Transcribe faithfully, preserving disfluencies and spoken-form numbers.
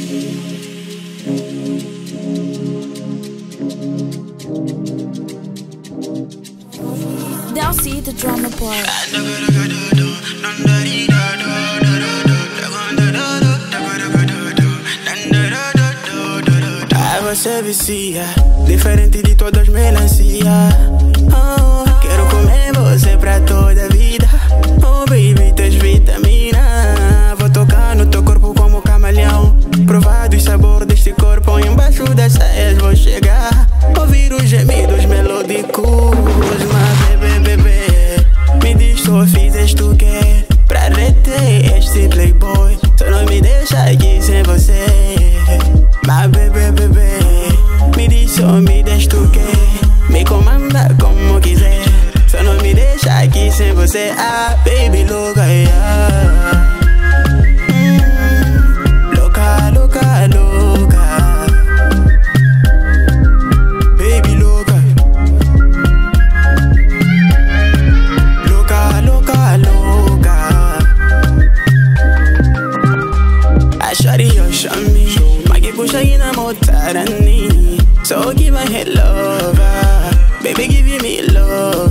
They'll see the drama part. Ah, você vicia, diferente de todas melancia. Oh, quero comer você pra toda a vida. Oh baby, tens vitamina. Vou tocar no teu corpo como camaleão. Provar do sabor deste corpo. Embaixo das saias vou chegar. Ouvir os gemidos melódicos. Mas bebê, bebê, me diz só fizeste o quê pra reter este playboy? Só não me deixa aqui sem você. Mas bebê, bebê, me diz só me deste o quê? Me comanda como quiser. Só não me deixa aqui sem você. Ah, baby, louca, yeah. Mm, louca, louca, louca. Baby, louca. Louca, louca, louca. I shawty, you show me. Magi puxa aí na motarani. So give my head lover. Baby, give me love.